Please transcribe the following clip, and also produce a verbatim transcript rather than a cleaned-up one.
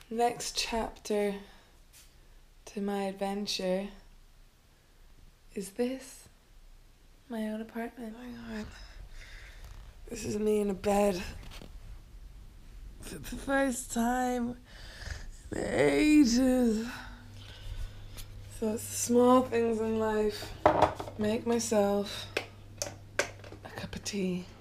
next chapter to my adventure is this. My own apartment. Oh my god. This is me in a bed. For the first time in ages. So it's the small things in life. Make myself a cup of tea.